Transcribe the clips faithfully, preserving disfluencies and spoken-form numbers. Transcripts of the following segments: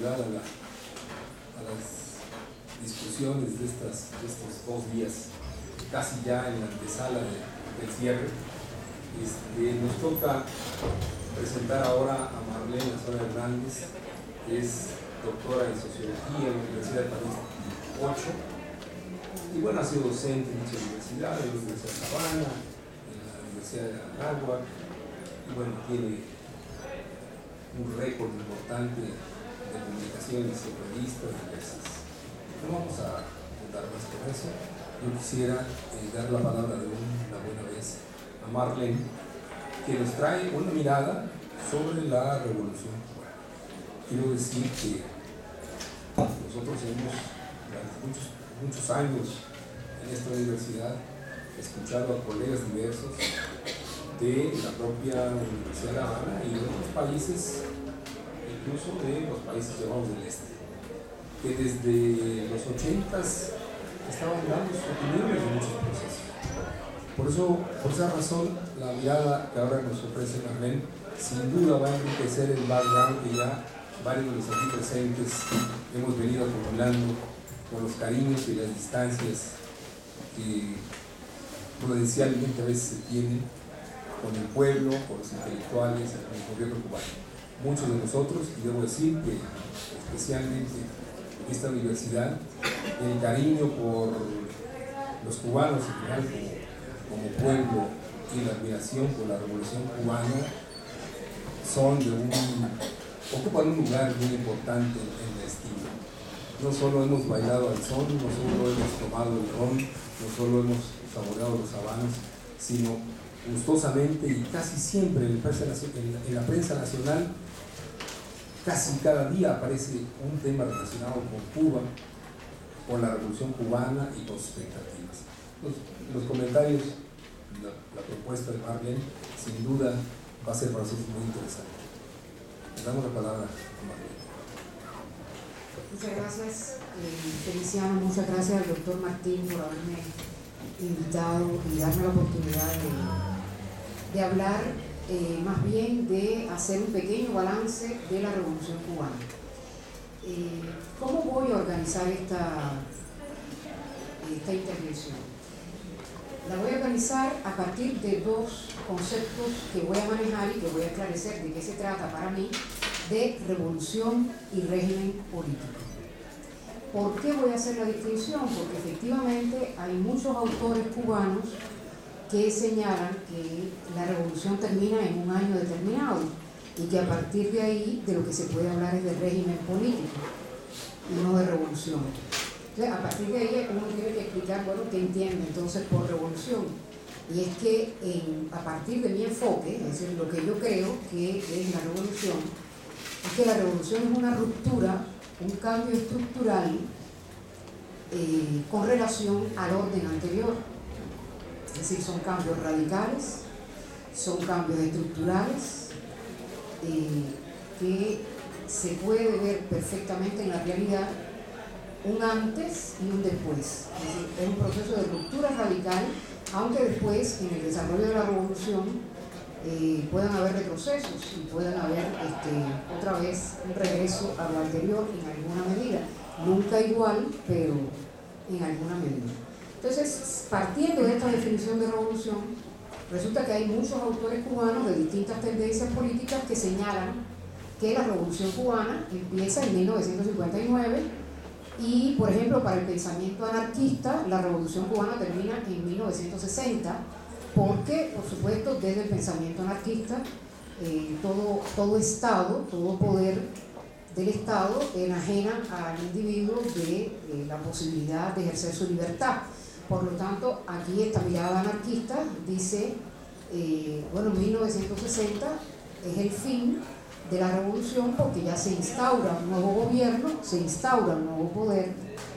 continuidad a, la, a las discusiones de, estas, de estos dos días, casi ya en la antesala de, del cierre. Este, nos toca presentar ahora a Marlene Azora Hernández, que es doctora en Sociología en la Universidad de París ocho, y bueno, ha sido docente en muchas universidades, en la Universidad de Habana, en la Universidad de Anáhuac, y bueno, tiene un récord importante de publicaciones y revistas diversas. No vamos a contar más con eso. Yo quisiera eh, dar la palabra de una buena vez a Marlene, que nos trae una mirada sobre la revolución cubana. Quiero decir que nosotros hemos, durante muchos, muchos años en esta universidad, escuchado a colegas diversos de la propia Universidad de La Habana y de otros países, incluso de los países llamados del este, que desde los ochentas estaban dando sus opiniones en muchos procesos. Por eso, por esa razón, la mirada que ahora nos ofrece Marlene sin duda va a enriquecer el background que ya varios de los aquí presentes hemos venido acumulando con los cariños y las distancias que prudencialmente a veces se tienen con el pueblo, con los intelectuales, con el gobierno cubano. Muchos de nosotros, y debo decir que especialmente en esta universidad, el cariño por los cubanos en general como, como pueblo y la admiración por la revolución cubana son de un, ocupan un lugar muy importante en la estima. No solo hemos bailado al son, no solo hemos tomado el ron, no solo hemos saboreado los habanos, sino gustosamente y casi siempre en, en, en la prensa nacional, casi cada día aparece un tema relacionado con Cuba, con la revolución cubana y con sus expectativas. Los, los comentarios, la, la propuesta de Marlene, sin duda va a ser para nosotros muy interesante. Le damos la palabra a Marlene. Muchas gracias, eh, Feliciano, muchas gracias al doctor Martín por haberme invitado y darme la oportunidad de, de hablar eh, más bien de hacer un pequeño balance de la revolución cubana. Eh, ¿Cómo voy a organizar esta, esta intervención? La voy a organizar a partir de dos conceptos que voy a manejar y que voy a esclarecer de qué se trata para mí, de revolución y régimen político. ¿Por qué voy a hacer la distinción? Porque efectivamente hay muchos autores cubanos que señalan que la revolución termina en un año determinado y que a partir de ahí de lo que se puede hablar es de régimen político y no de revolución. Entonces, a partir de ahí uno tiene que explicar, bueno, ¿qué entiende entonces por revolución? Y es que en, a partir de mi enfoque, es decir, lo que yo creo que es la revolución, es que la revolución es una ruptura, un cambio estructural eh, con relación al orden anterior. Es decir, son cambios radicales, son cambios estructurales eh, que se puede ver perfectamente en la realidad un antes y un después. Es decir, es un proceso de ruptura radical, aunque después, en el desarrollo de la revolución, Eh, puedan haber retrocesos y puedan haber este, otra vez un regreso a lo anterior en alguna medida, nunca igual, pero en alguna medida. Entonces, partiendo de esta definición de revolución, resulta que hay muchos autores cubanos de distintas tendencias políticas que señalan que la revolución cubana empieza en mil novecientos cincuenta y nueve y, por ejemplo, para el pensamiento anarquista, la revolución cubana termina en mil novecientos sesenta, porque, por supuesto, desde el pensamiento anarquista, eh, todo, todo Estado, todo poder del Estado enajena al individuo de eh, la posibilidad de ejercer su libertad. Por lo tanto, aquí esta mirada anarquista dice, eh, bueno, mil novecientos sesenta es el fin de la revolución porque ya se instaura un nuevo gobierno, se instaura un nuevo poder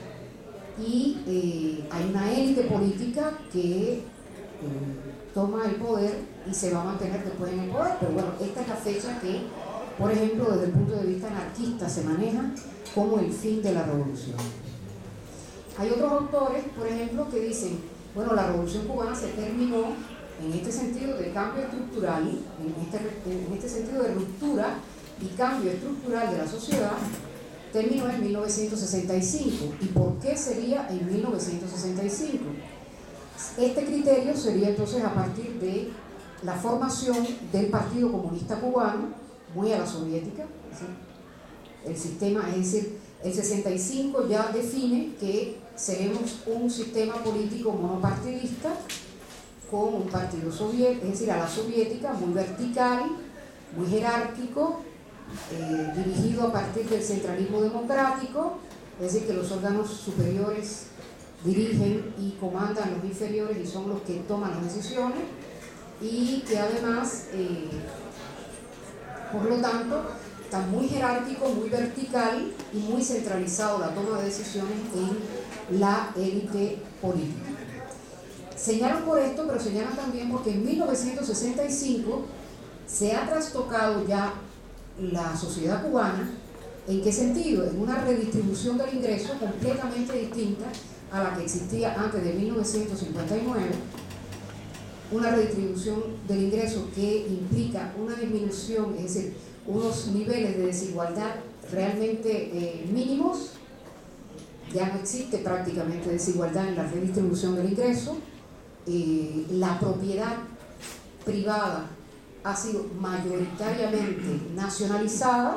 y eh, hay una élite política que toma el poder y se va a mantener después en el poder, pero bueno, esta es la fecha que, por ejemplo, desde el punto de vista anarquista se maneja como el fin de la revolución. Hay otros autores, por ejemplo, que dicen, bueno, la revolución cubana se terminó en este sentido de cambio estructural, en este, en este sentido de ruptura y cambio estructural de la sociedad, terminó en mil novecientos sesenta y cinco. ¿Y por qué sería en mil novecientos sesenta y cinco? Este criterio sería entonces a partir de la formación del Partido Comunista Cubano, muy a la soviética, ¿sí? El sistema, es decir, el sesenta y cinco ya define que seremos un sistema político monopartidista con un partido soviético, es decir, a la soviética, muy vertical, muy jerárquico, eh, dirigido a partir del centralismo democrático, es decir, que los órganos superiores dirigen y comandan los inferiores y son los que toman las decisiones, y que además, eh, por lo tanto, está muy jerárquico, muy vertical y muy centralizado la toma de decisiones en la élite política. Señalan por esto, pero señalan también porque en mil novecientos sesenta y cinco se ha trastocado ya la sociedad cubana. ¿En qué sentido? En una redistribución del ingreso completamente distinta a la que existía antes de mil novecientos cincuenta y nueve, una redistribución del ingreso que implica una disminución, es decir, unos niveles de desigualdad realmente eh, mínimos. Ya no existe prácticamente desigualdad en la redistribución del ingreso. Eh, la propiedad privada ha sido mayoritariamente nacionalizada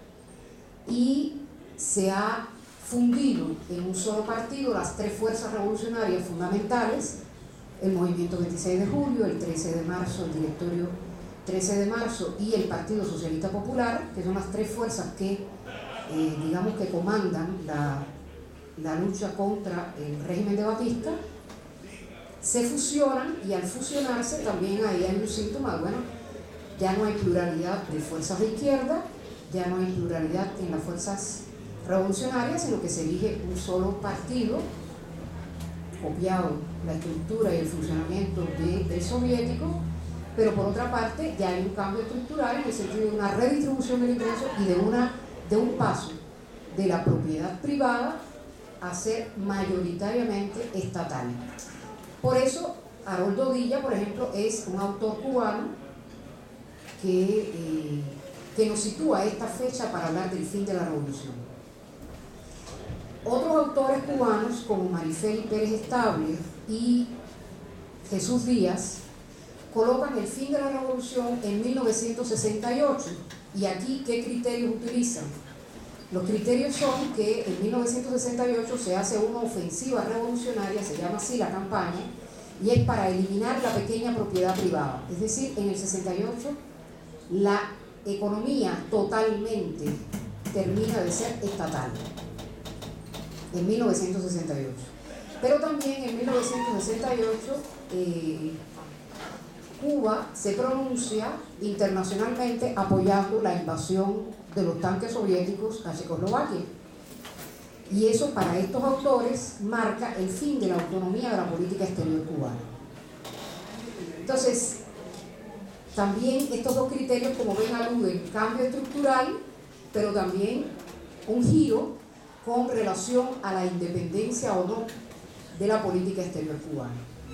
y se ha fundido en un solo partido las tres fuerzas revolucionarias fundamentales: el Movimiento veintiséis de julio, el trece de marzo, el Directorio trece de marzo y el Partido Socialista Popular, que son las tres fuerzas que, eh, digamos que comandan la, la lucha contra el régimen de Batista. Se fusionan, y al fusionarse también ahí hay un síntoma, bueno, ya no hay pluralidad de fuerzas de izquierda, ya no hay pluralidad en las fuerzas revolucionarias, sino que se elige un solo partido, copiado la estructura y el funcionamiento de, del soviético, pero por otra parte ya hay un cambio estructural en el sentido de una redistribución del ingreso y de, una, de un paso de la propiedad privada a ser mayoritariamente estatal. Por eso, Haroldo Villa, por ejemplo, es un autor cubano que, eh, que nos sitúa esta fecha para hablar del fin de la revolución. Otros autores cubanos, como Marifel Pérez Estable y Jesús Díaz, colocan el fin de la revolución en mil novecientos sesenta y ocho. ¿Y aquí qué criterios utilizan? Los criterios son que en mil novecientos sesenta y ocho se hace una ofensiva revolucionaria, se llama así la campaña, y es para eliminar la pequeña propiedad privada. Es decir, en el sesenta y ocho la economía totalmente termina de ser estatal, en mil novecientos sesenta y ocho. Pero también en mil novecientos sesenta y ocho eh, Cuba se pronuncia internacionalmente apoyando la invasión de los tanques soviéticos a Checoslovaquia. Y eso para estos autores marca el fin de la autonomía de la política exterior cubana. Entonces, también estos dos criterios, como ven, aluden cambio estructural, pero también un giro con relación a la independencia o no de la política exterior cubana.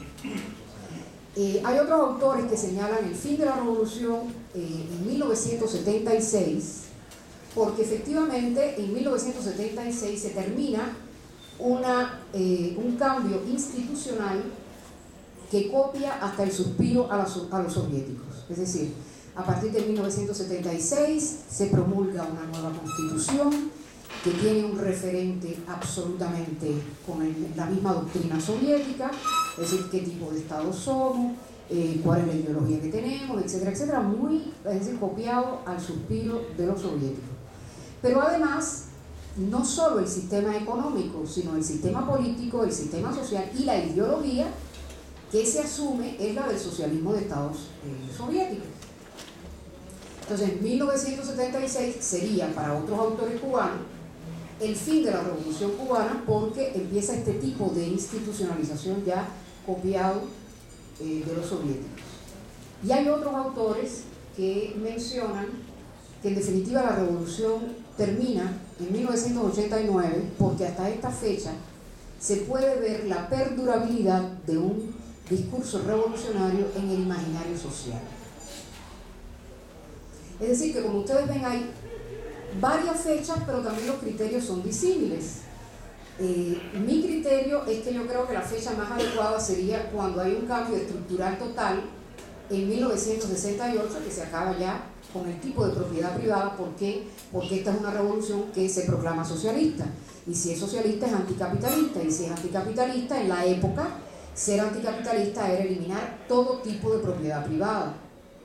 Eh, hay otros autores que señalan el fin de la revolución eh, en mil novecientos setenta y seis, porque efectivamente en mil novecientos setenta y seis se termina una, eh, un cambio institucional que copia hasta el suspiro a, la, a los soviéticos. Es decir, a partir de mil novecientos setenta y seis se promulga una nueva constitución que tiene un referente absolutamente con el, la misma doctrina soviética, es decir, qué tipo de Estado somos, eh, cuál es la ideología que tenemos, etcétera, etcétera, muy, es decir, copiado al suspiro de los soviéticos. Pero además, no solo el sistema económico, sino el sistema político, el sistema social y la ideología que se asume es la del socialismo de Estados eh, soviéticos. Entonces, en mil novecientos setenta y seis sería, para otros autores cubanos, el fin de la revolución cubana, porque empieza este tipo de institucionalización ya copiado eh, de los soviéticos. Y hay otros autores que mencionan que en definitiva la revolución termina en mil novecientos ochenta y nueve, porque hasta esta fecha se puede ver la perdurabilidad de un discurso revolucionario en el imaginario social. Es decir, que como ustedes ven, hay varias fechas, pero también los criterios son disímiles. Eh, mi criterio es que yo creo que la fecha más adecuada sería cuando hay un cambio estructural total en mil novecientos sesenta y ocho, que se acaba ya con el tipo de propiedad privada. ¿Por qué? Porque esta es una revolución que se proclama socialista, y si es socialista es anticapitalista, y si es anticapitalista, en la época ser anticapitalista era eliminar todo tipo de propiedad privada.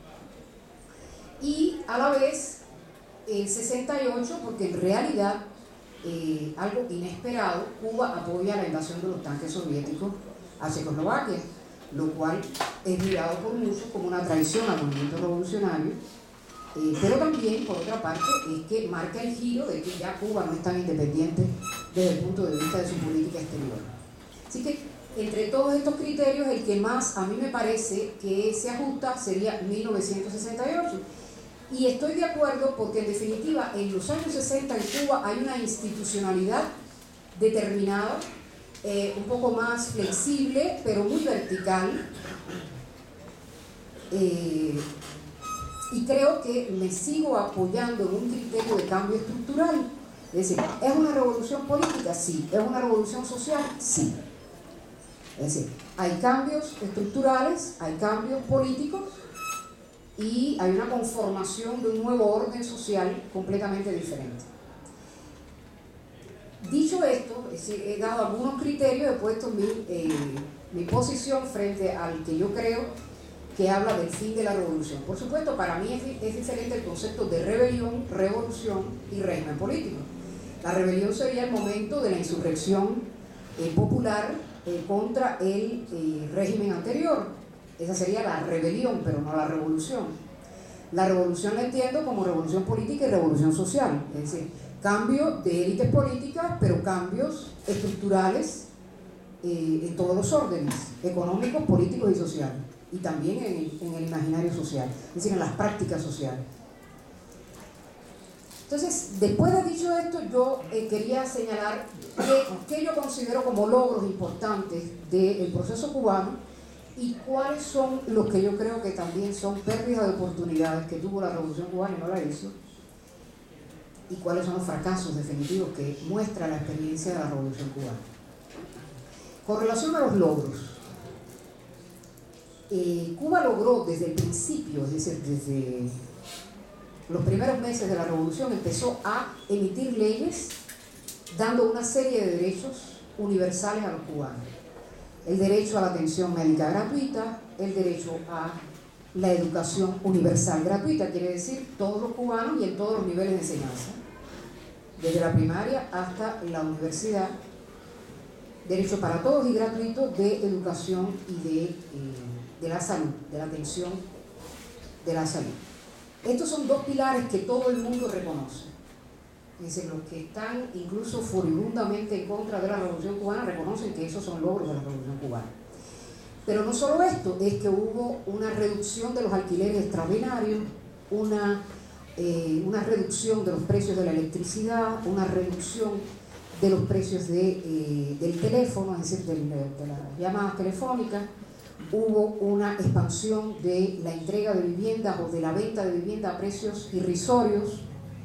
Y a la vez el sesenta y ocho, porque en realidad eh, algo inesperado, Cuba apoya la invasión de los tanques soviéticos a Checoslovaquia, lo cual es mirado por muchos como una traición al movimiento revolucionario, eh, pero también, por otra parte, es que marca el giro de que ya Cuba no es tan independiente desde el punto de vista de su política exterior. Así que, entre todos estos criterios, el que más a mí me parece que se ajusta sería mil novecientos sesenta y ocho. Y estoy de acuerdo porque, en definitiva, en los años sesenta en Cuba hay una institucionalidad determinada, eh, un poco más flexible, pero muy vertical. Eh, y creo que me sigo apoyando en un criterio de cambio estructural. Es decir, ¿es una revolución política? Sí. ¿Es una revolución social? Sí. Es decir, hay cambios estructurales, hay cambios políticos, y hay una conformación de un nuevo orden social completamente diferente. Dicho esto, he dado algunos criterios, he puesto mi, eh, mi posición frente al que yo creo que habla del fin de la revolución. Por supuesto, para mí es, es diferente el concepto de rebelión, revolución y régimen político. La rebelión sería el momento de la insurrección eh, popular eh, contra el eh, régimen anterior. Esa sería la rebelión, pero no la revolución. La revolución la entiendo como revolución política y revolución social, es decir, cambio de élites políticas, pero cambios estructurales eh, en todos los órdenes, económicos, políticos y sociales, y también en el, en el imaginario social, es decir, en las prácticas sociales. Entonces, después de dicho esto, yo eh, quería señalar que, que yo considero como logros importantes del proceso cubano, y cuáles son los que yo creo que también son pérdidas de oportunidades que tuvo la revolución cubana y no la hizo, y cuáles son los fracasos definitivos que muestra la experiencia de la revolución cubana. Con relación a los logros, eh, Cuba logró desde el principio, es decir, desde los primeros meses de la revolución, empezó a emitir leyes dando una serie de derechos universales a los cubanos. El derecho a la atención médica gratuita, el derecho a la educación universal gratuita, quiere decir todos los cubanos y en todos los niveles de enseñanza, desde la primaria hasta la universidad, derecho para todos y gratuito de educación y de, eh, de la salud, de la atención de la salud. Estos son dos pilares que todo el mundo reconoce. Es decir, los que están incluso furibundamente en contra de la revolución cubana reconocen que esos son logros de la revolución cubana. Pero no solo esto, es que hubo una reducción de los alquileres extraordinarios, una, eh, una reducción de los precios de la electricidad, una reducción de los precios de, eh, del teléfono, es decir, de, de las llamadas telefónicas. Hubo una expansión de la entrega de viviendas o de la venta de vivienda a precios irrisorios.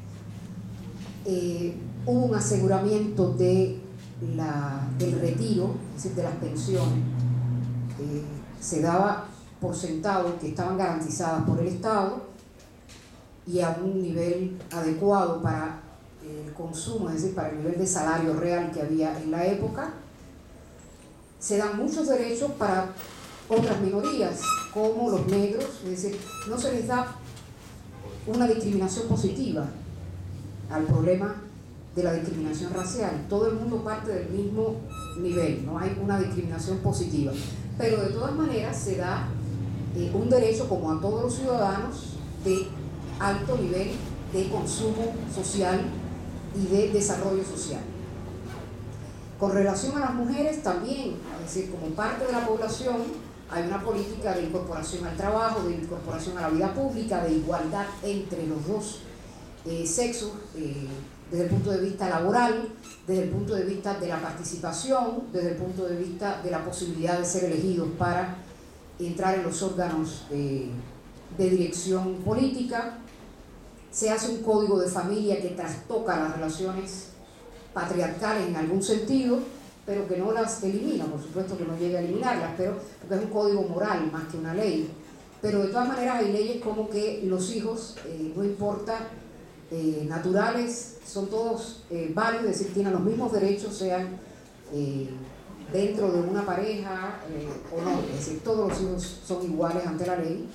Eh, hubo un aseguramiento de la, del retiro, es decir, de las pensiones. Eh, se daba por sentado que estaban garantizadas por el Estado y a un nivel adecuado para el consumo, es decir, para el nivel de salario real que había en la época. Se dan muchos derechos para otras minorías, como los negros, es decir, no se les da una discriminación positiva al problema de la discriminación racial. Todo el mundo parte del mismo nivel, no hay una discriminación positiva, pero de todas maneras se da eh, un derecho, como a todos los ciudadanos, de alto nivel de consumo social y de desarrollo social. Con relación a las mujeres también, es decir, como parte de la población, hay una política de incorporación al trabajo, de incorporación a la vida pública, de igualdad entre los dos eh, sexos, eh, desde el punto de vista laboral, desde el punto de vista de la participación, desde el punto de vista de la posibilidad de ser elegidos para entrar en los órganos eh, de dirección política. se hace un código de familia que trastoca las relaciones patriarcales en algún sentido, pero que no las elimina, por supuesto que no llega a eliminarlas, pero porque es un código moral más que una ley. Pero de todas maneras hay leyes como que los hijos, eh, no importa, eh, naturales, son todos eh, válidos, es decir, tienen los mismos derechos, sean eh, dentro de una pareja eh, o no, es decir, todos los hijos son iguales ante la ley,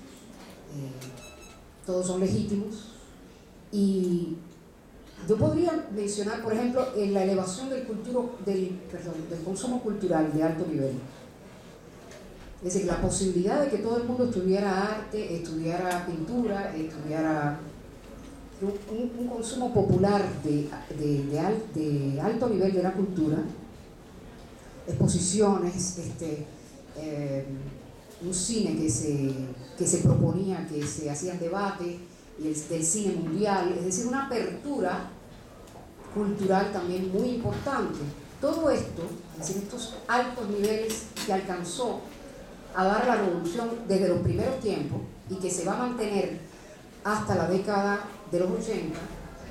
eh, todos son legítimos. Y yo podría mencionar, por ejemplo, en la elevación del, culturo, del, perdón, del consumo cultural de alto nivel. Es decir, la posibilidad de que todo el mundo estudiara arte, estudiara pintura, estudiara un, un consumo popular de, de, de, al, de alto nivel de la cultura, exposiciones, este, eh, un cine que se, que se proponía, que se hacían debates, y el, del cine mundial, es decir, una apertura cultural también muy importante. Todo esto, es decir, estos altos niveles que alcanzó a dar la revolución desde los primeros tiempos y que se va a mantener hasta la década de los ochenta,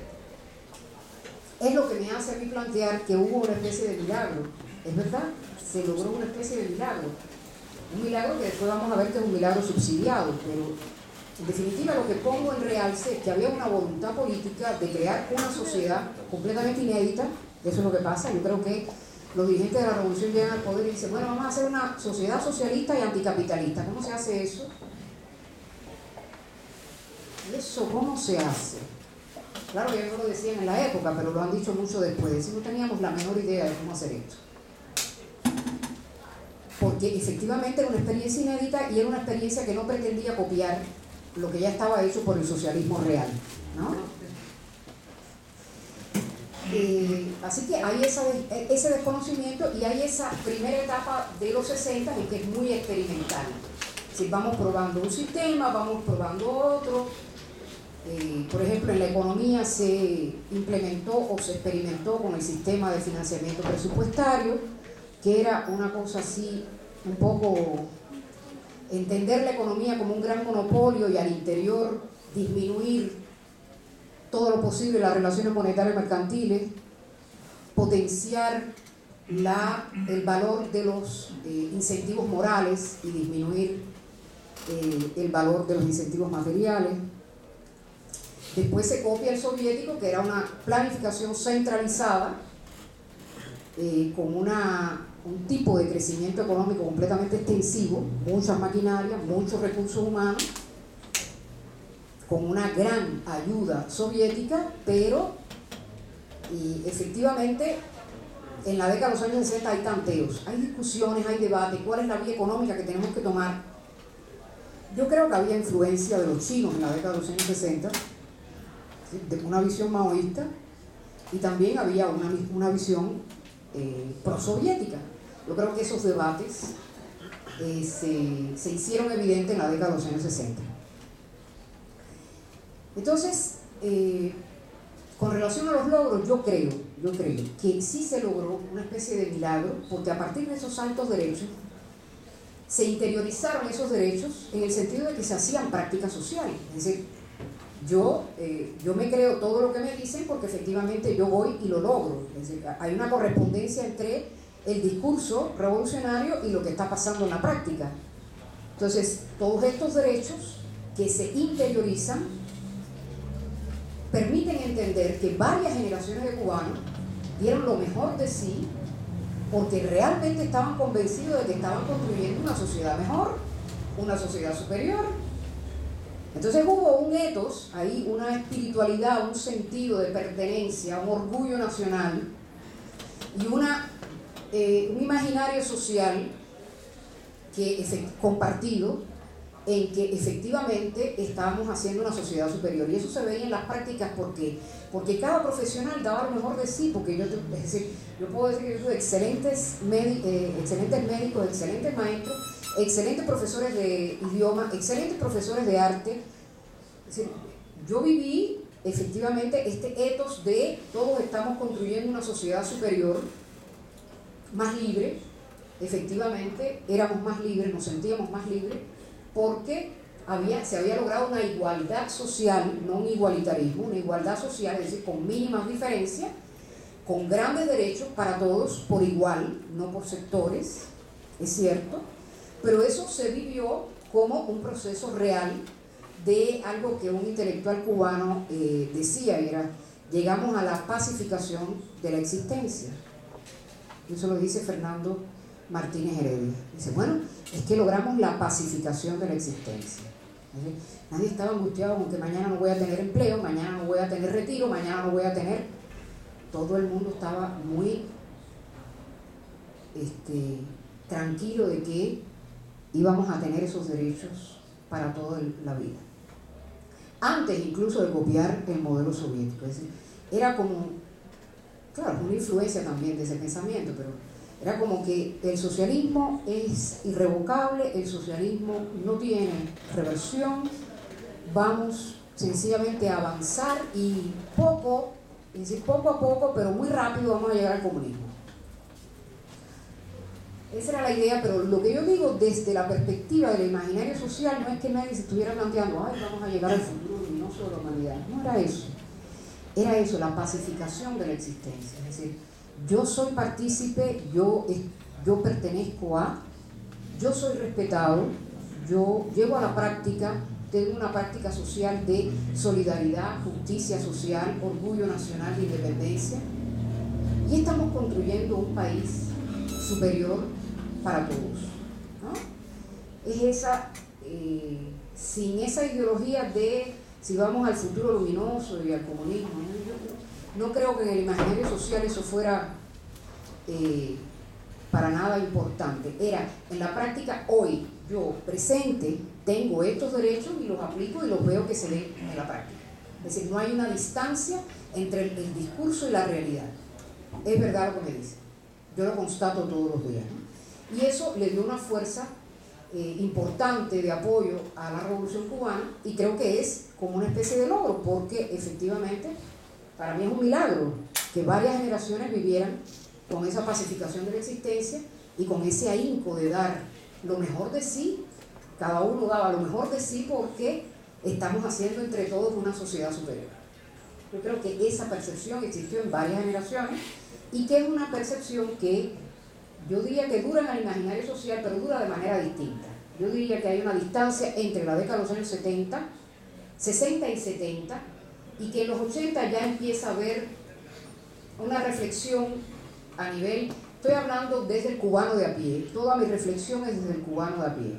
es lo que me hace a mí plantear que hubo una especie de milagro. Es verdad, se logró una especie de milagro. Un milagro que después vamos a ver que es un milagro subsidiado, pero en definitiva lo que pongo en realce es que había una voluntad política de crear una sociedad completamente inédita. Eso es lo que pasa. Yo creo que los dirigentes de la revolución llegan al poder y dicen, bueno, vamos a hacer una sociedad socialista y anticapitalista. ¿Cómo se hace eso? ¿Eso cómo se hace? Claro que no lo decían en la época, pero lo han dicho mucho después. Es decir, no teníamos la menor idea de cómo hacer esto. Porque efectivamente era una experiencia inédita y era una experiencia que no pretendía copiar lo que ya estaba hecho por el socialismo real, ¿no? Eh, así que hay esa, ese desconocimiento y hay esa primera etapa de los sesenta en que es muy experimental. Es decir, vamos probando un sistema, vamos probando otro. Eh, por ejemplo, en la economía se implementó o se experimentó con el sistema de financiamiento presupuestario, que era una cosa así, un poco entender la economía como un gran monopolio y al interior disminuir todo lo posible las relaciones monetarias mercantiles, potenciar la, el valor de los eh, incentivos morales y disminuir eh, el valor de los incentivos materiales. Después se copia el soviético, que era una planificación centralizada, eh, con una, un tipo de crecimiento económico completamente extensivo, muchas maquinarias, muchos recursos humanos, con una gran ayuda soviética, pero y efectivamente en la década de los años sesenta hay tanteos, hay discusiones, hay debates, cuál es la vía económica que tenemos que tomar. Yo creo que había influencia de los chinos en la década de los años sesenta, de una visión maoísta, y también había una, una visión eh, prosoviética. Yo creo que esos debates eh, se, se hicieron evidentes en la década de los años sesenta. Entonces, eh, con relación a los logros, yo creo, yo creo que sí se logró una especie de milagro, porque a partir de esos altos derechos se interiorizaron esos derechos en el sentido de que se hacían prácticas sociales. Es decir, yo, eh, yo me creo todo lo que me dicen porque efectivamente yo voy y lo logro. Es decir, hay una correspondencia entre el discurso revolucionario y lo que está pasando en la práctica. Entonces, todos estos derechos que se interiorizan permiten entender que varias generaciones de cubanos dieron lo mejor de sí porque realmente estaban convencidos de que estaban construyendo una sociedad mejor, una sociedad superior. Entonces hubo un ethos, ahí una espiritualidad, un sentido de pertenencia, un orgullo nacional y una, eh, un imaginario social que, compartido, en que efectivamente estábamos haciendo una sociedad superior. Y eso se veía en las prácticas porque, porque cada profesional daba lo mejor de sí, porque yo, es decir, yo puedo decir que yo tuve excelentes, médi eh, excelentes médicos, excelentes maestros, excelentes profesores de idioma, excelentes profesores de arte. Es decir, yo viví efectivamente este ethos de todos estamos construyendo una sociedad superior, más libre. Efectivamente éramos más libres, nos sentíamos más libres, porque había, se había logrado una igualdad social, no un igualitarismo, una igualdad social, es decir, con mínimas diferencias, con grandes derechos para todos por igual, no por sectores, es cierto, pero eso se vivió como un proceso real de algo que un intelectual cubano eh, decía, era, llegamos a la pacificación de la existencia. Eso lo dice Fernando Martínez Heredia. Dice, bueno, es que logramos la pacificación de la existencia. Nadie estaba angustiado con que mañana no voy a tener empleo, mañana no voy a tener retiro, mañana no voy a tener... Todo el mundo estaba muy este, tranquilo de que íbamos a tener esos derechos para toda la vida. Antes incluso de copiar el modelo soviético. Es decir, era como, claro, una influencia también de ese pensamiento, pero era como que el socialismo es irrevocable, el socialismo no tiene reversión, vamos sencillamente a avanzar y poco, es decir, poco a poco, pero muy rápido vamos a llegar al comunismo. Esa era la idea, pero lo que yo digo desde la perspectiva del imaginario social no es que nadie se estuviera planteando, ay, vamos a llegar al futuro luminoso de la humanidad. No era eso. Era eso, la pacificación de la existencia. Es decir, yo soy partícipe, yo, yo pertenezco a, yo soy respetado, yo llevo a la práctica, tengo una práctica social de solidaridad, justicia social, orgullo nacional de independencia, y estamos construyendo un país superior para todos, ¿no? Es esa, eh, sin esa ideología de si vamos al futuro luminoso y al comunismo, ¿no? No creo que en el imaginario social eso fuera eh, para nada importante. Era, en la práctica, hoy, yo, presente, tengo estos derechos y los aplico y los veo que se ven en la práctica. Es decir, no hay una distancia entre el, el discurso y la realidad. Es verdad lo que me dice. Yo lo constato todos los días, ¿no? Y eso le dio una fuerza eh, importante de apoyo a la Revolución Cubana, y creo que es como una especie de logro, porque efectivamente para mí es un milagro que varias generaciones vivieran con esa pacificación de la existencia y con ese ahínco de dar lo mejor de sí. Cada uno daba lo mejor de sí porque estamos haciendo entre todos una sociedad superior. Yo creo que esa percepción existió en varias generaciones y que es una percepción que yo diría que dura en el imaginario social, pero dura de manera distinta. Yo diría que hay una distancia entre la década de los años setenta, sesenta y setenta, y que en los ochenta ya empieza a haber una reflexión a nivel, estoy hablando desde el cubano de a pie, toda mi reflexión es desde el cubano de a pie,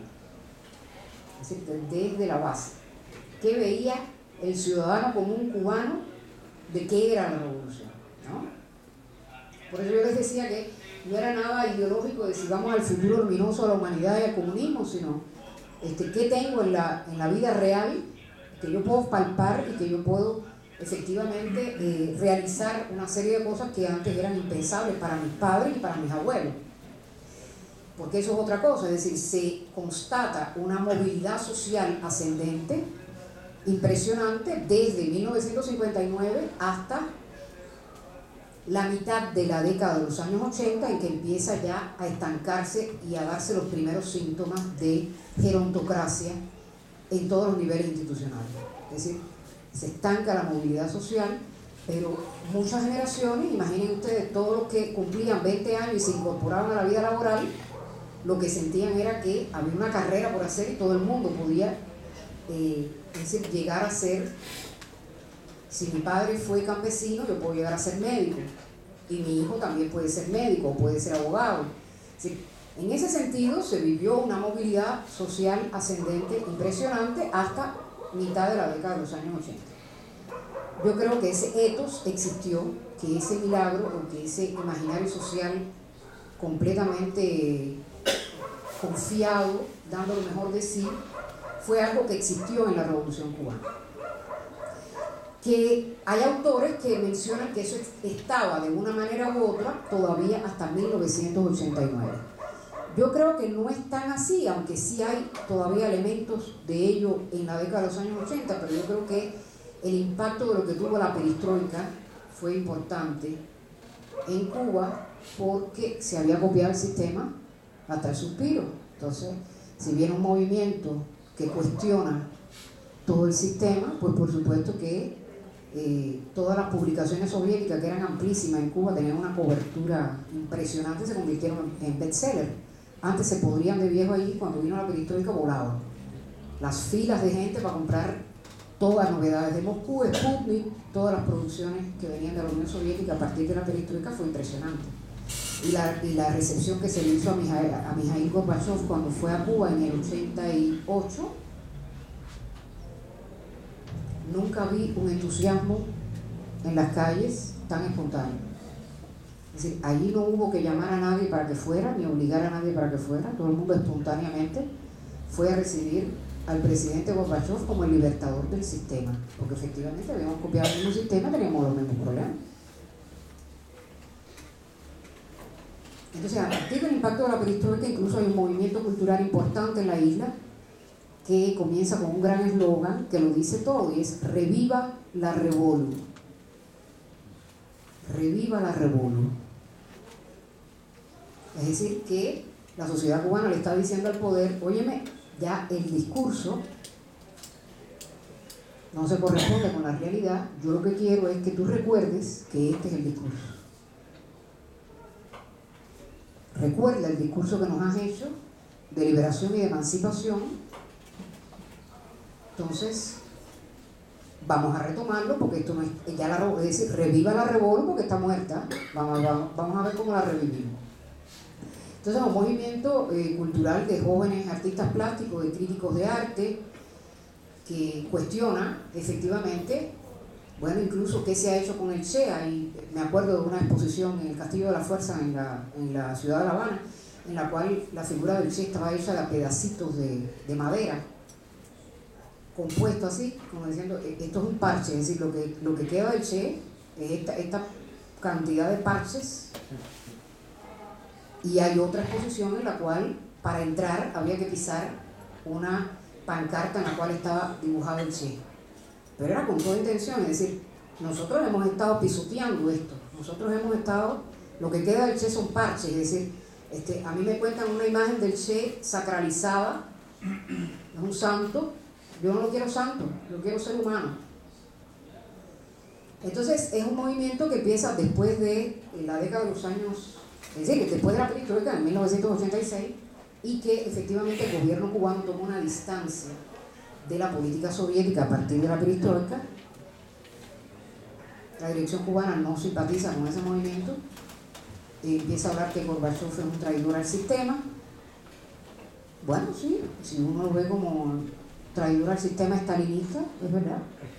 es decir, desde la base. ¿Qué veía el ciudadano común cubano de qué era la revolución, ¿no? Por eso yo les decía que no era nada ideológico de si vamos al futuro luminoso de la humanidad y al comunismo, sino este, qué tengo en la, en la vida real que yo puedo palpar y que yo puedo efectivamente eh, realizar una serie de cosas que antes eran impensables para mis padres y para mis abuelos. Porque eso es otra cosa, es decir, se constata una movilidad social ascendente impresionante desde mil novecientos cincuenta y nueve hasta la mitad de la década de los años ochenta, en que empieza ya a estancarse y a darse los primeros síntomas de gerontocracia en todos los niveles institucionales. Es decir, se estanca la movilidad social, pero muchas generaciones, imaginen ustedes, todos los que cumplían veinte años y se incorporaban a la vida laboral, lo que sentían era que había una carrera por hacer y todo el mundo podía eh, es decir, llegar a ser, si mi padre fue campesino, yo puedo llegar a ser médico, y mi hijo también puede ser médico o puede ser abogado. Es decir, en ese sentido se vivió una movilidad social ascendente impresionante hasta mitad de la década de los años ochenta. Yo creo que ese ethos existió, que ese milagro o que ese imaginario social completamente confiado, dando lo mejor de sí, fue algo que existió en la Revolución Cubana. Que hay autores que mencionan que eso estaba de una manera u otra todavía hasta mil novecientos ochenta y nueve. Yo creo que no es tan así, aunque sí hay todavía elementos de ello en la década de los años ochenta, pero yo creo que el impacto de lo que tuvo la perestroika fue importante en Cuba porque se había copiado el sistema hasta el suspiro. Entonces, si viene un movimiento que cuestiona todo el sistema, pues por supuesto que eh, todas las publicaciones soviéticas, que eran amplísimas en Cuba, tenían una cobertura impresionante, se convirtieron en bestseller. Antes se podrían de viejo allí, cuando vino la perestroika volaban. Las filas de gente para comprar todas las novedades de Moscú, Sputnik, todas las producciones que venían de la Unión Soviética a partir de la perestroika fue impresionante. Y la, y la recepción que se le hizo a Mijail, a Mijail Gorbachev cuando fue a Cuba en el ochenta y ocho, nunca vi un entusiasmo en las calles tan espontáneo. Es decir, allí no hubo que llamar a nadie para que fuera, ni obligar a nadie para que fuera, todo el mundo espontáneamente fue a recibir al presidente Gorbachev como el libertador del sistema, porque efectivamente habíamos copiado el mismo sistema, teníamos los mismos problemas. Entonces, a partir del impacto de la perestroika, incluso hay un movimiento cultural importante en la isla que comienza con un gran eslogan que lo dice todo, y es reviva la revolu. Reviva la revolu. Es decir, que la sociedad cubana le está diciendo al poder, óyeme, ya el discurso no se corresponde con la realidad, yo lo que quiero es que tú recuerdes que este es el discurso. Recuerda el discurso que nos has hecho de liberación y de emancipación. Entonces, vamos a retomarlo porque esto no es, ya la, es decir, reviva la revolución porque está muerta. Vamos, vamos, vamos a ver cómo la revivimos. Entonces, un movimiento eh, cultural de jóvenes artistas plásticos, de críticos de arte, que cuestiona efectivamente, bueno, incluso qué se ha hecho con el Che. Y me acuerdo de una exposición en el Castillo de la Fuerza en la, en la ciudad de La Habana, en la cual la figura del Che estaba hecha de pedacitos de, de madera, compuesto así, como diciendo, esto es un parche, es decir, lo que, lo que queda del Che es esta, esta cantidad de parches. Y hay otra exposición en la cual, para entrar, había que pisar una pancarta en la cual estaba dibujado el Che. Pero era con toda intención, es decir, nosotros hemos estado pisoteando esto, nosotros hemos estado, lo que queda del Che son parches, es decir, este, a mí me cuentan una imagen del Che sacralizada, es un santo, yo no lo quiero santo, lo quiero ser humano. Entonces es un movimiento que empieza después de la década de los años, es decir, después de la perestroika en mil novecientos ochenta y seis, y que efectivamente el gobierno cubano tomó una distancia de la política soviética a partir de la perestroika. La dirección cubana no simpatiza con ese movimiento, y empieza a hablar que Gorbachev es un traidor al sistema. Bueno, sí, si uno lo ve como traidor al sistema estalinista, es verdad.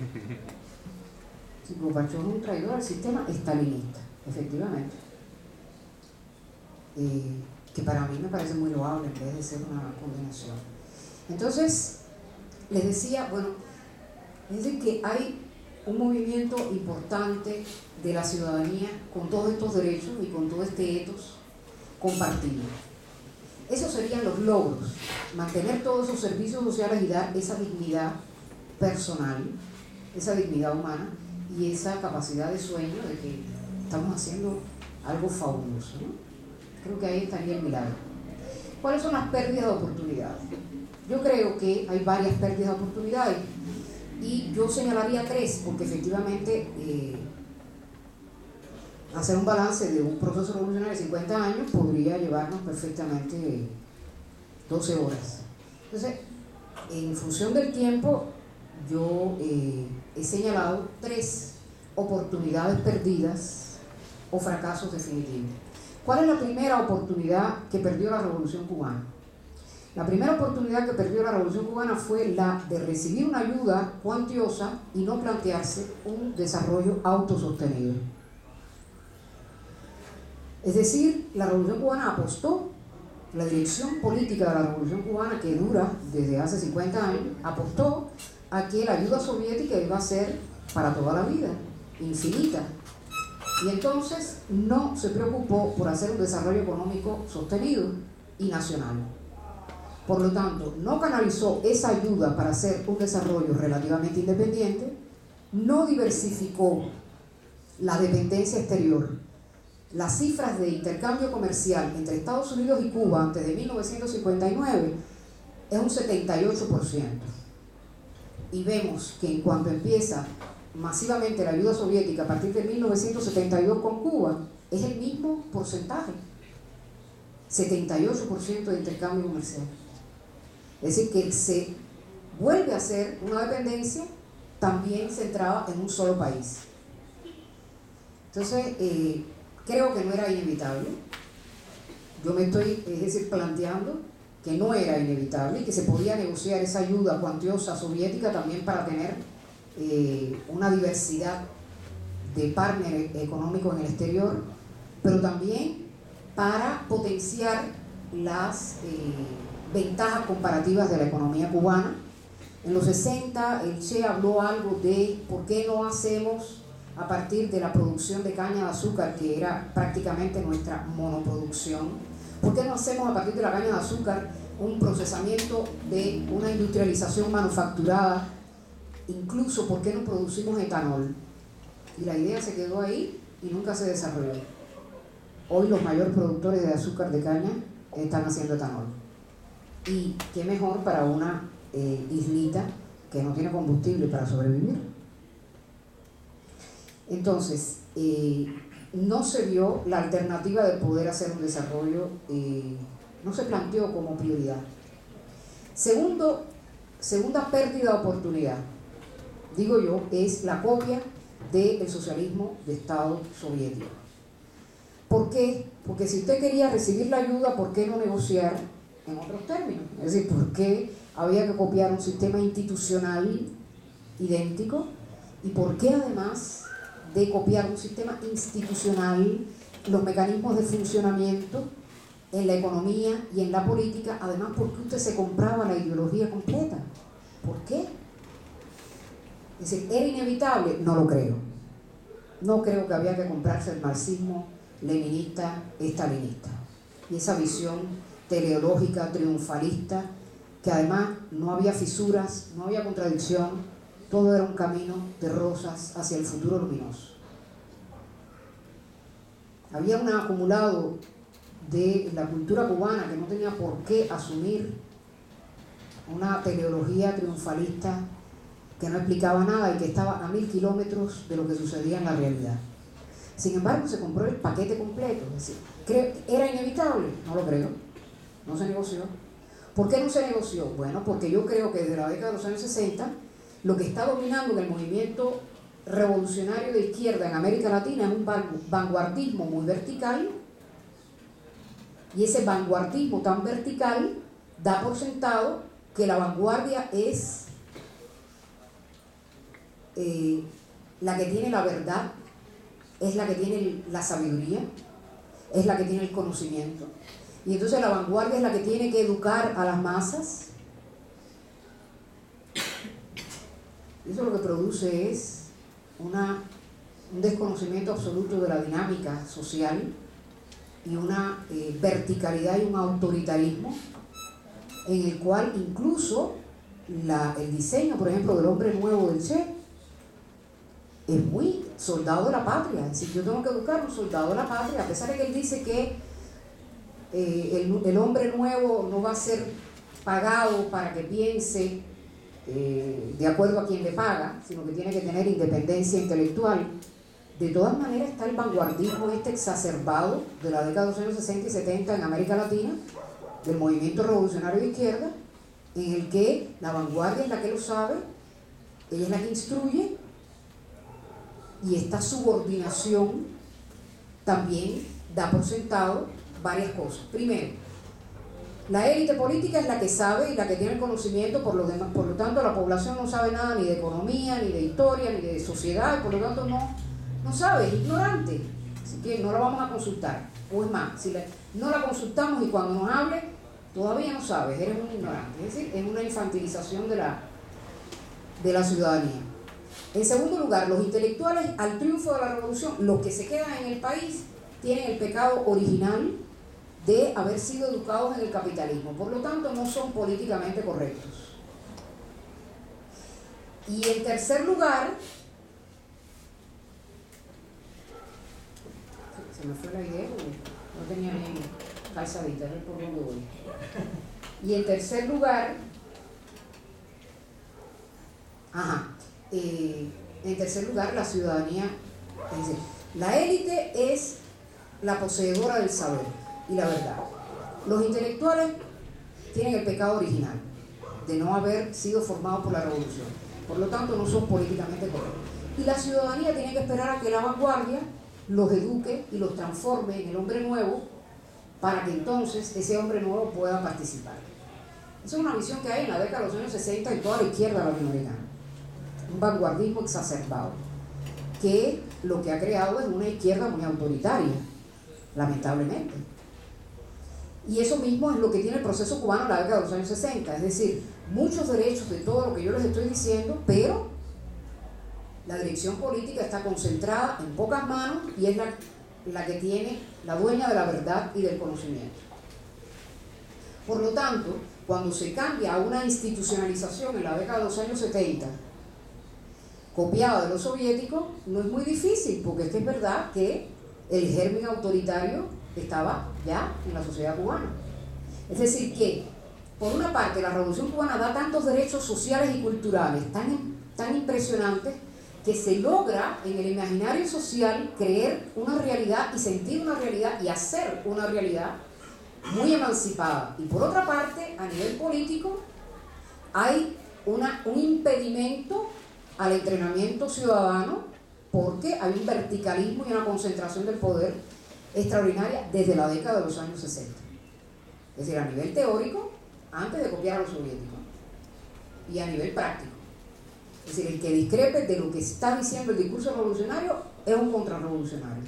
Si Gorbachev es un traidor al sistema estalinista, efectivamente. Eh, que para mí me parece muy loable en vez de ser una condenación. Entonces, les decía, bueno, es decir que hay un movimiento importante de la ciudadanía con todos estos derechos y con todo este ethos compartido. Esos serían los logros, mantener todos esos servicios sociales y dar esa dignidad personal, esa dignidad humana y esa capacidad de sueño de que estamos haciendo algo fabuloso, ¿no? Creo que ahí estaría el milagro. ¿Cuáles son las pérdidas de oportunidades? Yo creo que hay varias pérdidas de oportunidades y yo señalaría tres, porque efectivamente eh, hacer un balance de un proceso revolucionario de cincuenta años podría llevarnos perfectamente doce horas. Entonces, en función del tiempo, yo eh, he señalado tres oportunidades perdidas o fracasos definitivos. ¿Cuál es la primera oportunidad que perdió la Revolución Cubana? La primera oportunidad que perdió la Revolución Cubana fue la de recibir una ayuda cuantiosa y no plantearse un desarrollo autosostenido. Es decir, la Revolución Cubana apostó, la dirección política de la Revolución Cubana, que dura desde hace cincuenta años, apostó a que la ayuda soviética iba a ser para toda la vida, infinita. Y entonces no se preocupó por hacer un desarrollo económico sostenido y nacional. Por lo tanto, no canalizó esa ayuda para hacer un desarrollo relativamente independiente, no diversificó la dependencia exterior. Las cifras de intercambio comercial entre Estados Unidos y Cuba antes de mil novecientos cincuenta y nueve es un setenta y ocho por ciento. Y vemos que en cuanto empieza masivamente la ayuda soviética a partir de mil novecientos setenta y dos con Cuba, es el mismo porcentaje, setenta y ocho por ciento de intercambio comercial. Es decir, que se vuelve a ser una dependencia también centrada en un solo país. Entonces, eh, creo que no era inevitable. Yo me estoy, es decir, planteando que no era inevitable y que se podía negociar esa ayuda cuantiosa soviética también para tener eh, una diversidad de partners económicos en el exterior, pero también para potenciar las eh, ventajas comparativas de la economía cubana. En los sesenta el Che habló algo de por qué no hacemos a partir de la producción de caña de azúcar, que era prácticamente nuestra monoproducción, por qué no hacemos a partir de la caña de azúcar un procesamiento de una industrialización manufacturada, incluso por qué no producimos etanol. Y la idea se quedó ahí y nunca se desarrolló. Hoy los mayores productores de azúcar de caña están haciendo etanol. Y qué mejor para una eh, islita que no tiene combustible para sobrevivir. Entonces, eh, no se vio la alternativa de poder hacer un desarrollo, eh, no se planteó como prioridad. Segundo, segunda pérdida de oportunidad, digo yo, es la copia del socialismo de Estado soviético. ¿Por qué? Porque si usted quería recibir la ayuda, ¿por qué no negociar en otros términos? Es decir, ¿por qué había que copiar un sistema institucional idéntico? ¿Y por qué además de copiar un sistema institucional, los mecanismos de funcionamiento en la economía y en la política, además porque usted se compraba la ideología completa? ¿Por qué? Es decir, ¿era inevitable? No lo creo. No creo que había que comprarse el marxismo leninista, estalinista. Y esa visión teleológica, triunfalista, que además no había fisuras, no había contradicción, todo era un camino de rosas hacia el futuro luminoso. Había un acumulado de la cultura cubana que no tenía por qué asumir una teleología triunfalista que no explicaba nada y que estaba a mil kilómetros de lo que sucedía en la realidad. Sin embargo, se compró el paquete completo. Es decir, ¿creo, ¿era inevitable? No lo creo. No se negoció. ¿Por qué no se negoció? Bueno, porque yo creo que desde la década de los años sesenta, lo que está dominando en el movimiento revolucionario de izquierda en América Latina es un vanguardismo muy vertical, y ese vanguardismo tan vertical da por sentado que la vanguardia es eh, la que tiene la verdad, es la que tiene la sabiduría, es la que tiene el conocimiento. Y entonces la vanguardia es la que tiene que educar a las masas. Eso lo que produce es una, un desconocimiento absoluto de la dinámica social y una eh, verticalidad y un autoritarismo en el cual incluso la, el diseño, por ejemplo, del hombre nuevo del Che es muy soldado de la patria. Es decir, yo tengo que educar a un soldado de la patria, a pesar de que él dice que eh, el, el hombre nuevo no va a ser pagado para que piense eh, de acuerdo a quien le paga, sino que tiene que tener independencia intelectual. De todas maneras está el vanguardismo este exacerbado de la década de los años sesenta y setenta en América Latina, del movimiento revolucionario de izquierda, en el que la vanguardia es la que lo sabe, ella es la que instruye, y esta subordinación también da por sentado varias cosas. Primero, la élite política es la que sabe y la que tiene el conocimiento, por lo, demás, por lo tanto la población no sabe nada ni de economía, ni de historia, ni de sociedad, y por lo tanto no, no sabe, es ignorante, así que no la vamos a consultar. O es más, si la, no la consultamos y cuando nos hable, todavía no sabes, eres un ignorante. Es decir, es una infantilización de la, de la ciudadanía. En segundo lugar, los intelectuales, al triunfo de la revolución, los que se quedan en el país, tienen el pecado original de haber sido educados en el capitalismo, por lo tanto no son políticamente correctos. Y en tercer lugar, se me fue la idea porque no tenía bien calzadita, a ver por dónde voy. Y en tercer lugar, ajá, eh, en tercer lugar, la ciudadanía, es decir, la élite es la poseedora del saber y la verdad. Los intelectuales tienen el pecado original de no haber sido formados por la revolución, por lo tanto no son políticamente correctos. Y la ciudadanía tiene que esperar a que la vanguardia los eduque y los transforme en el hombre nuevo para que entonces ese hombre nuevo pueda participar. Esa es una visión que hay en la década de los años sesenta en toda la izquierda latinoamericana. Un vanguardismo exacerbado, que lo que ha creado es una izquierda muy autoritaria, lamentablemente. Y eso mismo es lo que tiene el proceso cubano en la década de los años sesenta, es decir, muchos derechos de todo lo que yo les estoy diciendo, pero la dirección política está concentrada en pocas manos y es la, la que tiene la dueña de la verdad y del conocimiento. Por lo tanto, cuando se cambia a una institucionalización en la década de los años setenta, copiada de los soviéticos, no es muy difícil, porque es que es verdad que el germen autoritario estaba ya en la sociedad cubana. Es decir, que por una parte la Revolución Cubana da tantos derechos sociales y culturales tan, tan impresionantes que se logra en el imaginario social creer una realidad y sentir una realidad y hacer una realidad muy emancipada. Y por otra parte, a nivel político, hay una, un impedimento al entrenamiento ciudadano porque hay un verticalismo y una concentración del poder extraordinaria desde la década de los años sesenta. Es decir, a nivel teórico, antes de copiar a los soviéticos, y a nivel práctico. Es decir, el que discrepe de lo que está diciendo el discurso revolucionario es un contrarrevolucionario.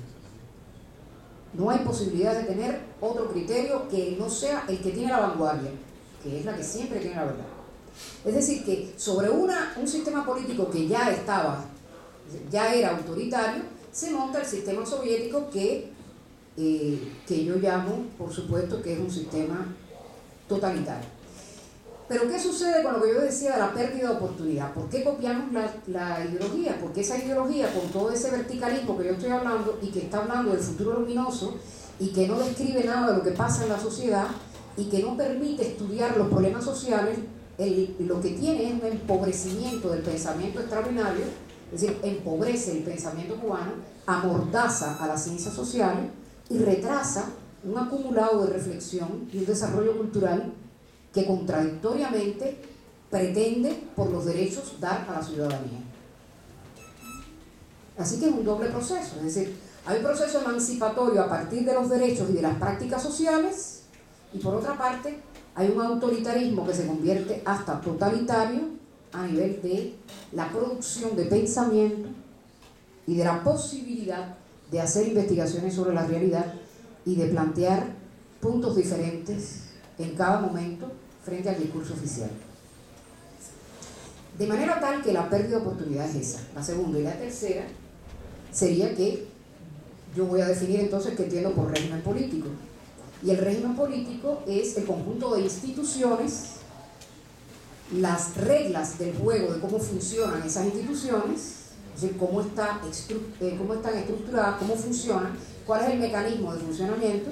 No hay posibilidad de tener otro criterio que no sea el que tiene la vanguardia, que es la que siempre tiene la verdad. Es decir, que sobre una, un sistema político que ya estaba, ya era autoritario, se monta el sistema soviético que, eh, que yo llamo, por supuesto, que es un sistema totalitario. Pero ¿qué sucede con lo que yo decía de la pérdida de oportunidad? ¿Por qué copiamos la, la ideología? Porque esa ideología, con todo ese verticalismo que yo estoy hablando y que está hablando del futuro luminoso y que no describe nada de lo que pasa en la sociedad y que no permite estudiar los problemas sociales, el, lo que tiene es un empobrecimiento del pensamiento extraordinario, es decir, empobrece el pensamiento cubano, amordaza a las ciencias sociales y retrasa un acumulado de reflexión y un desarrollo cultural que contradictoriamente pretende por los derechos dar a la ciudadanía. Así que es un doble proceso, es decir, hay un proceso emancipatorio a partir de los derechos y de las prácticas sociales, y por otra parte hay un autoritarismo que se convierte hasta totalitario a nivel de la producción de pensamiento y de la posibilidad de hacer investigaciones sobre la realidad y de plantear puntos diferentes en cada momento frente al discurso oficial. De manera tal que la pérdida de oportunidad es esa. La segunda y la tercera sería que yo voy a definir entonces qué entiendo por régimen político. Y el régimen político es el conjunto de instituciones, las reglas del juego de cómo funcionan esas instituciones, es decir, cómo, está eh, cómo están estructuradas, cómo funcionan, cuál es el mecanismo de funcionamiento,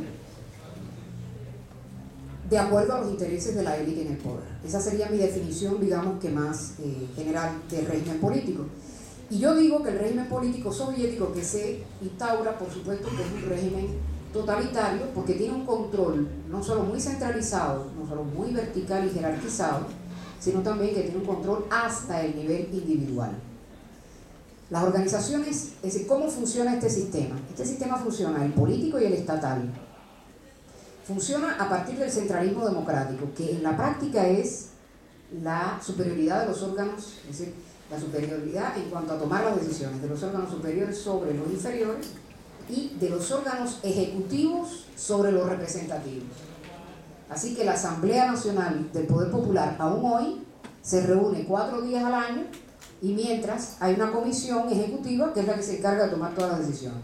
de acuerdo a los intereses de la élite en el poder. Esa sería mi definición, digamos, que más eh, general del régimen político. Y yo digo que el régimen político soviético que se instaura, por supuesto que es un régimen totalitario, porque tiene un control no solo muy centralizado, no solo muy vertical y jerarquizado, sino también que tiene un control hasta el nivel individual. Las organizaciones, es decir, ¿cómo funciona este sistema? Este sistema funciona el político y el estatal. Funciona a partir del centralismo democrático, que en la práctica es la superioridad de los órganos, es decir, la superioridad en cuanto a tomar las decisiones de los órganos superiores sobre los inferiores y de los órganos ejecutivos sobre los representativos. Así que la Asamblea Nacional del Poder Popular, aún hoy, se reúne cuatro días al año y mientras hay una comisión ejecutiva que es la que se encarga de tomar todas las decisiones.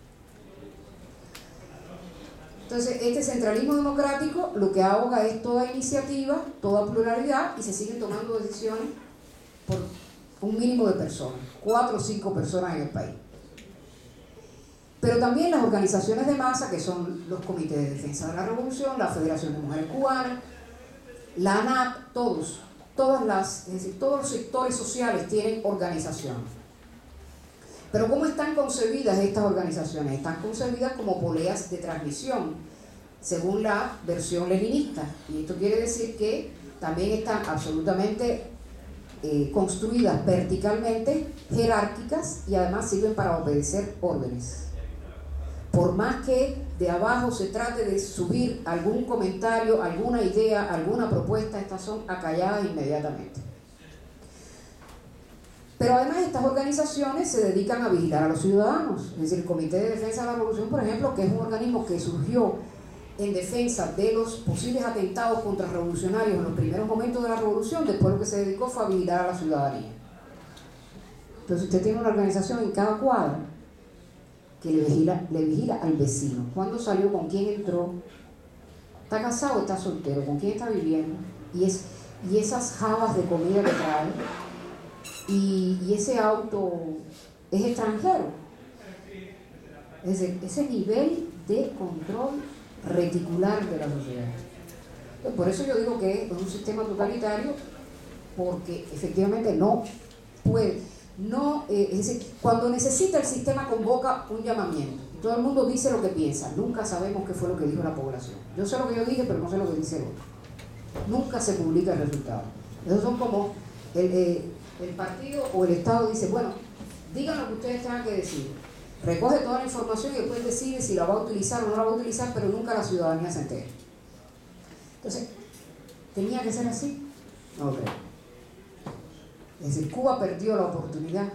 Entonces, este centralismo democrático lo que ahoga es toda iniciativa, toda pluralidad, y se siguen tomando decisiones por un mínimo de personas, cuatro o cinco personas en el país. Pero también las organizaciones de masa, que son los comités de defensa de la revolución, la Federación de Mujeres Cubanas, La ANAP, todos, todas las, es decir, todos los sectores sociales tienen organización. Pero ¿cómo están concebidas estas organizaciones? Están concebidas como poleas de transmisión, según la versión leninista. Y esto quiere decir que también están absolutamente eh, construidas verticalmente, jerárquicas, y además sirven para obedecer órdenes. Por más que de abajo se trate de subir algún comentario, alguna idea, alguna propuesta, estas son acalladas inmediatamente. Pero además estas organizaciones se dedican a vigilar a los ciudadanos. Es decir, el Comité de Defensa de la Revolución, por ejemplo, que es un organismo que surgió en defensa de los posibles atentados contrarrevolucionarios en los primeros momentos de la revolución, después lo que se dedicó fue a vigilar a la ciudadanía. Entonces usted tiene una organización en cada cuadra que le vigila, le vigila al vecino. ¿Cuándo salió? ¿Con quién entró? ¿Está casado o está soltero? ¿Con quién está viviendo? Y, es, y esas jabas de comida que trae, y, y ese auto es extranjero. Es decir, ese nivel de control reticular de la sociedad. Entonces, por eso yo digo que es un sistema totalitario, porque efectivamente no puede. No, eh, es decir, cuando necesita el sistema convoca un llamamiento. Todo el mundo dice lo que piensa. Nunca sabemos qué fue lo que dijo la población. Yo sé lo que yo dije, pero no sé lo que dice el otro. Nunca se publica el resultado. Esos son como el, eh, el partido o el Estado dice, bueno, digan lo que ustedes tengan que decir. Recoge toda la información y después decide si la va a utilizar o no la va a utilizar, pero nunca la ciudadanía se entera. Entonces, ¿tenía que ser así? No lo creo. Es decir, Cuba perdió la oportunidad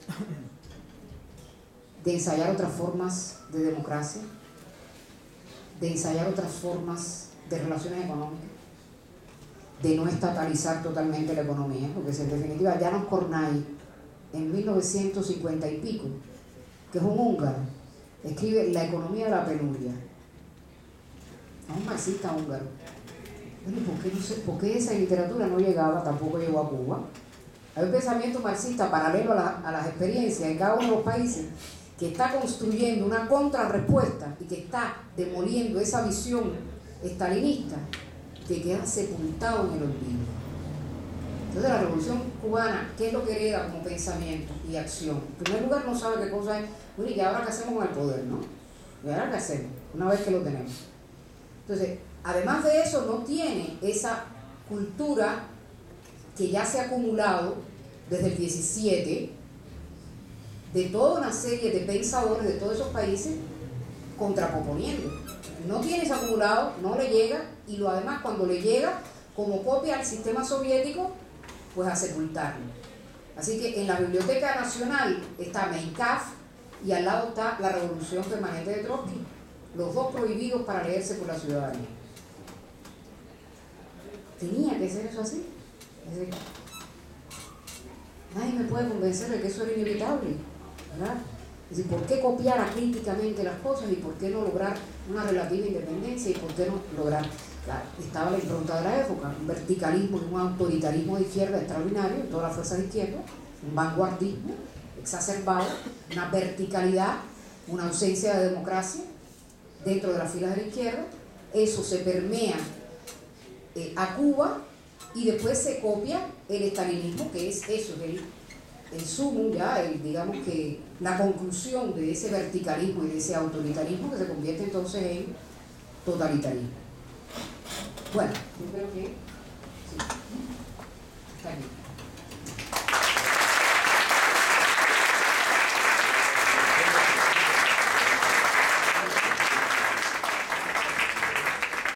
de ensayar otras formas de democracia, de ensayar otras formas de relaciones económicas, de no estatalizar totalmente la economía, porque en definitiva János Kornai, en mil novecientos cincuenta y pico, que es un húngaro, escribe La economía de la penuria. Es un marxista húngaro. Bueno, ¿por qué, no sé, ¿por qué esa literatura no llegaba, tampoco llegó a Cuba? Hay un pensamiento marxista paralelo a, la, a las experiencias en cada uno de los países que está construyendo una contrarrespuesta y que está demoliendo esa visión estalinista que queda sepultado en el olvido. Entonces la Revolución Cubana, ¿qué es lo que hereda como pensamiento y acción? En primer lugar no sabe qué cosa es, bueno, ¿y ahora qué hacemos con el poder, no? ¿Y ahora qué hacemos? Una vez que lo tenemos. Entonces, además de eso, no tiene esa cultura que ya se ha acumulado desde el diecisiete, de toda una serie de pensadores de todos esos países contraponiendo. No tiene ese acumulado, no le llega, y lo además cuando le llega, como copia al sistema soviético, pues a sepultarlo. Así que en la Biblioteca Nacional está Mein Kampf y al lado está La Revolución Permanente de Trotsky, los dos prohibidos para leerse por la ciudadanía. Tenía que ser eso así. Es decir, nadie me puede convencer de que eso era inevitable, ¿verdad? Es decir, ¿por qué copiar acríticamente las cosas y por qué no lograr una relativa independencia y por qué no lograr? Claro, estaba la impronta de la época, un verticalismo y un autoritarismo de izquierda extraordinario en todas las fuerzas de izquierda, un vanguardismo exacerbado, una verticalidad, una ausencia de democracia dentro de las filas de la izquierda. Eso se permea eh, a Cuba. Y después se copia el estalinismo, que es eso, el, el sumum, ya, el, digamos que la conclusión de ese verticalismo y de ese autoritarismo que se convierte entonces en totalitarismo. Bueno, yo creo que sí. Está bien.